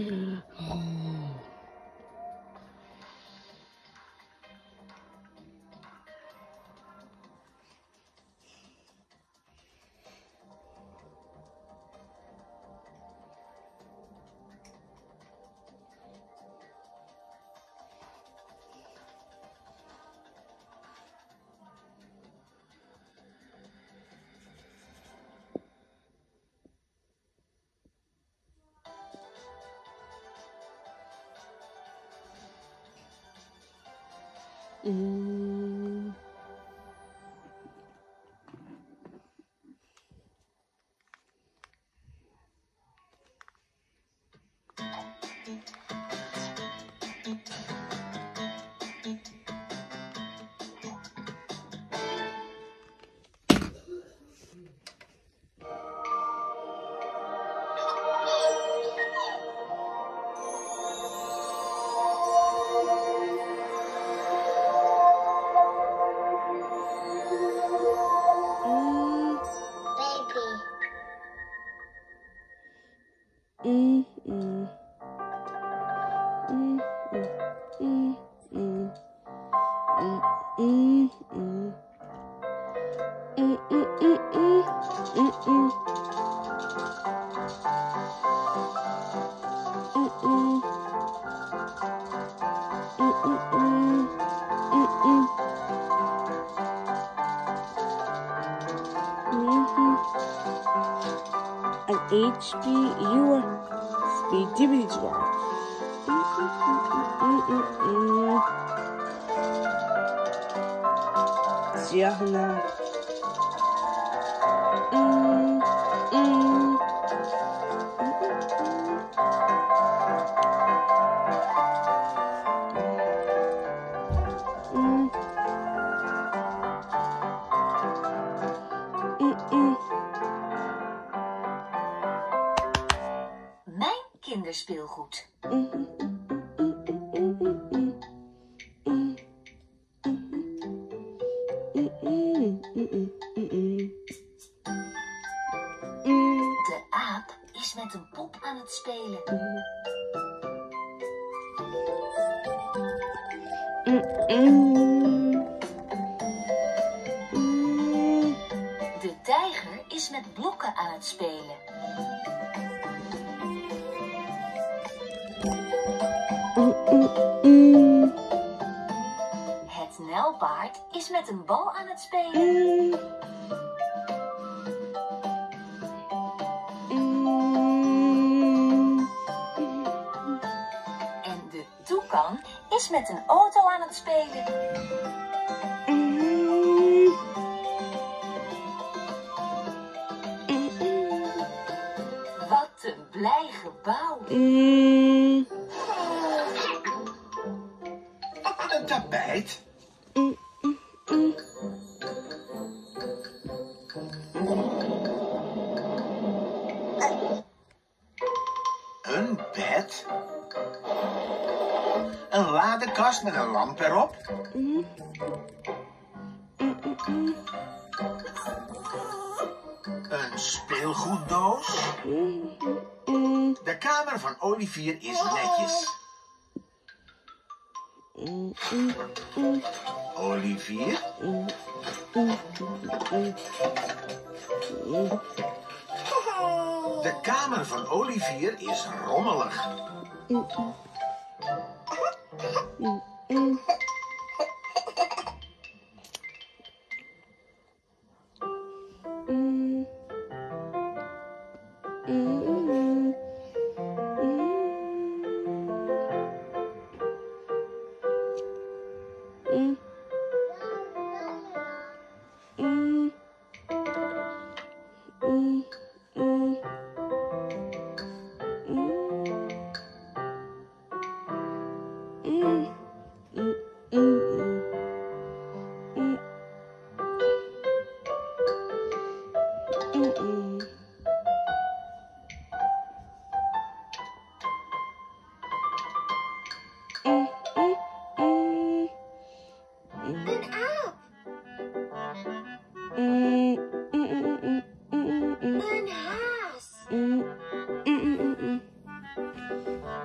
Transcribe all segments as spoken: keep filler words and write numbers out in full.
Mm. Mm, mm. Mm, mm, mm, mm. Mm, mm, mm. Mm, mm, mm, mm. Mm, mm. Mm, mm. Mm, mm, mm. Mm, mm. Mhm. An H P uur speeddividua. Mm, mm, mm, mm, mm. Gianna. Mm, mm. Mm, mm, mm. Mijn kinderspeelgoed. Mm, mm, mm, mm, mm, mm. Mm, mm, mm, mm, mm. Mm. De aap is met een pop aan het spelen. Mm, mm. Mm. De tijger is met blokken aan het spelen. Mm, mm, mm. Het nijlpaard is met een bal aan het spelen. Mm. Mm. En de toekan is met een auto aan het spelen. Mm. Wat een blij gebouw. Mm. Een tapijt. Mm, mm, mm. Een bed. Een ladekast met een lamp erop. Mm. Mm, mm, mm. Een speelgoeddoos. Mm, mm, De kamer van Olivier is netjes. mm, mm, mm. Olivier? Mm, mm, mm, mm. De kamer van Olivier is rommelig. Mm, mm, mm. Mm. Mm. Mm. Mm. Mm. Mm. Mm. Mm. Mm. Mm. Mm. Mm, mm, mm. Een aap. Mm, mm, mm, mm, mm, mm, mm. Een haas. Mm, mm, mm, mm, mm.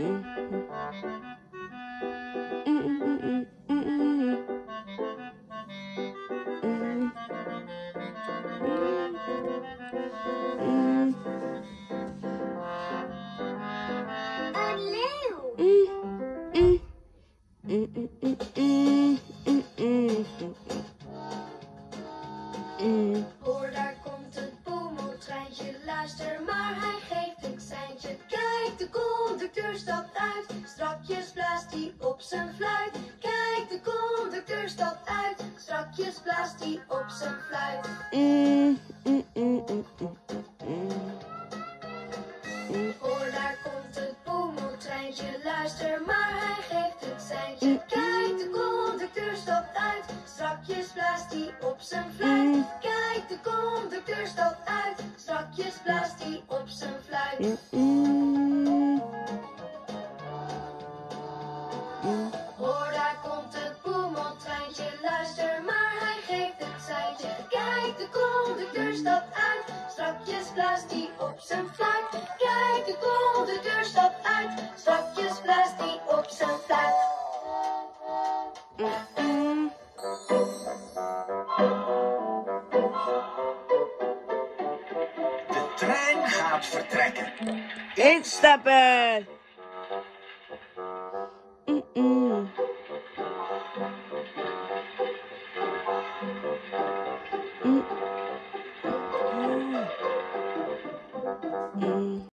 Hoor, daar komt het boemeltreintje. Luister maar, hij geeft een seintje. Kijk, de conducteur stapt uit. Strakjes blaast hij op zijn fluit. Kijk, de conducteur stapt uit. Strakjes blaast hij op zijn fluit. Hoor, daar komt het boemeltreintje. Luister maar, hij geeft een seintje. Kijk, de conducteur stapt uit. Strakjes blaast hij op zijn fluit. Kijk, de conducteur stapt uit. Strakjes blaast hij op zijn fluit. Hoor, daar komt het boemeltreintje. Luister maar, hij geeft het seintje. Kijk, de conducteur stapt uit. Strakjes blaast hij op zijn fluit. Kijk, de conducteur stapt uit. Strakjes blaast hij op zijn fluit. De trein gaat vertrekken. Instappen!